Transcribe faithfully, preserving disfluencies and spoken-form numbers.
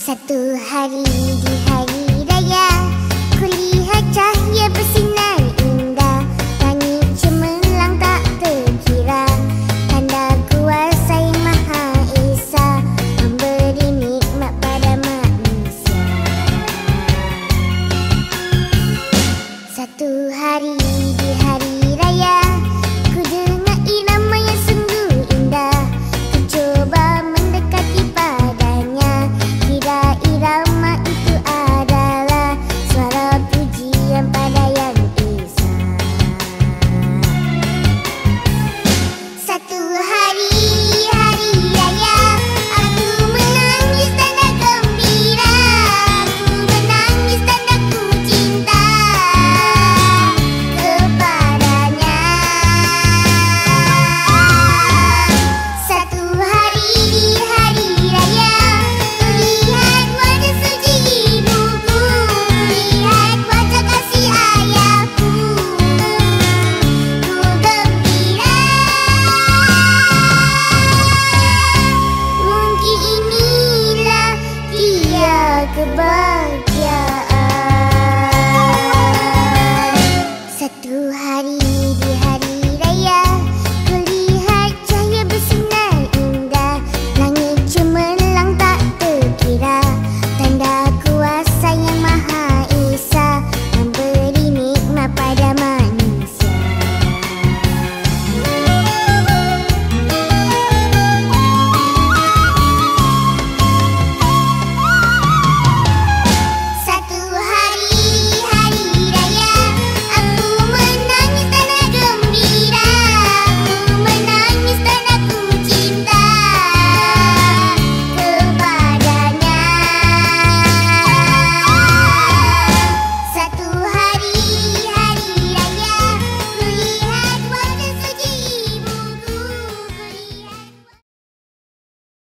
Satu hari di hari raya, kulihat cahaya bersinar indah, langit cemerlang tak terkira, tanda kuasa yang Maha Esa memberi nikmat pada manusia. Satu hari di hari raya, ku dengar irama yang sungguh indah, ku coba mendekati padanya, kira irama itu adalah suara pujian pada Yang Esa. Satu hari hari raya, aku menangis tanda gembira, aku menangis tanda ku cinta kepadanya. Satu hari di hari raya, kulihat wajah suci ibuku, lihat wajah kasih ayahku, ku gembira. Mungkin inilah dia kebahagiaan.